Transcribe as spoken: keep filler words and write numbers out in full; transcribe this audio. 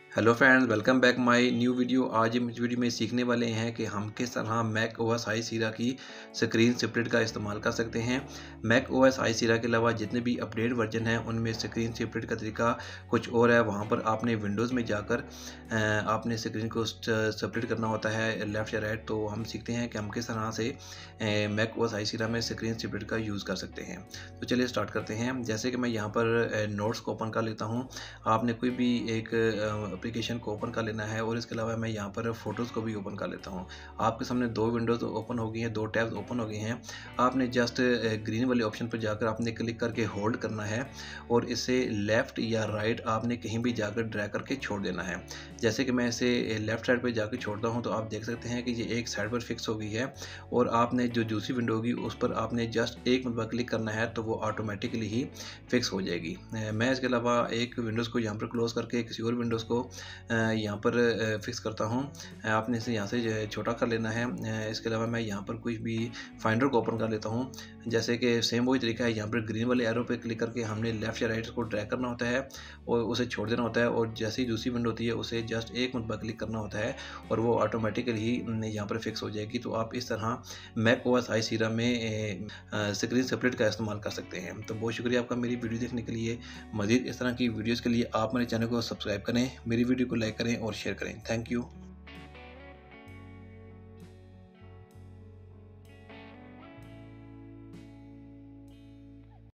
Hello friends, welcome back my new video. आज हम इस वीडियो में सीखने वाले हैं कि हम किस तरह मैक ओएस हाई सीरा की स्क्रीन स्प्लिट का इस्तेमाल कर सकते हैं। मैक ओएस हाई सीरा के अलावा जितने भी अपडेट वर्जन हैं उनमें स्क्रीन स्प्लिट का तरीका कुछ और है। वहां पर आपने विंडोज़ में जाकर आपने स्क्रीन को स्प्लिट करना होता है लेफ़्ट या राइट। तो हम सीखते हैं कि हम किस तरह से मैक ओएस हाई सीरा में स्क्रीन स्प्लिट का यूज़ कर सकते हैं। तो चलिए स्टार्ट करते हैं। जैसे कि मैं यहाँ पर नोट्स को ओपन कर लेता हूँ। आपने कोई भी एक एप्लीकेशन को ओपन कर लेना है और इसके अलावा मैं यहाँ पर फ़ोटोज़ को भी ओपन कर लेता हूँ। आपके सामने दो विंडोज़ ओपन हो गई हैं, दो टैब्स ओपन हो गई हैं। आपने जस्ट ग्रीन वाले ऑप्शन पर जाकर आपने क्लिक करके होल्ड करना है और इसे लेफ़्ट या राइट आपने कहीं भी जाकर ड्रैग करके छोड़ देना है। जैसे कि मैं इसे लेफ़्ट साइड पर जाकर छोड़ता हूँ तो आप देख सकते हैं कि ये एक साइड पर फिक्स हो गई है और आपने जो दूसरी विंडो होगी उस पर आपने जस्ट एक मिनट क्लिक करना है तो वो ऑटोमेटिकली ही फिक्स हो जाएगी। मैं इसके अलावा एक विंडोज़ को यहाँ पर क्लोज़ करके किसी और विंडोज़ को यहाँ पर फिक्स करता हूँ। आपने इसे यहाँ से छोटा कर लेना है। इसके अलावा मैं यहाँ पर कुछ भी फाइंडर को ओपन कर लेता हूँ। जैसे कि सेम वही तरीका है, यहाँ पर ग्रीन वाले एरो पे क्लिक करके हमने लेफ़्ट या राइट को ड्रैग करना होता है और उसे छोड़ देना होता है और जैसे ही दूसरी विंडो होती है उसे जस्ट एक मिनट पर क्लिक करना होता है और वो ऑटोमेटिकली ही यहाँ पर फिक्स हो जाएगी। तो आप इस तरह मैक ओएस हाई सीरा में स्क्रीन स्प्लिट का इस्तेमाल कर सकते हैं। तो बहुत शुक्रिया आपका मेरी वीडियो देखने के लिए। मज़ीद इस तरह की वीडियोज़ के लिए आप मेरे चैनल को सब्सक्राइब करें, मेरी वीडियो को लाइक करें और शेयर करें। Thank you.